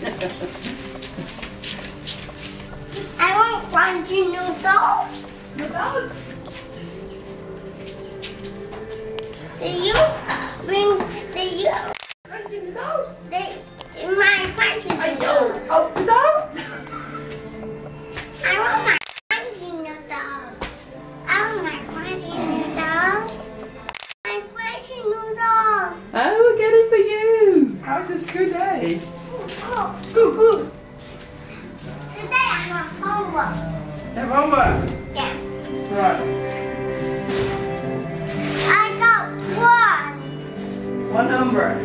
I want crunchy noodles. Noodles? Do you Crunchy noodles? my crunchy noodles? Oh, noodle? I want my crunchy noodles. I want my crunchy noodles. My crunchy noodles. Oh, we'll get it for you. How's your school day? Oh, Good, good. today I have homework. Have homework? Yeah. Right. I got one. What number?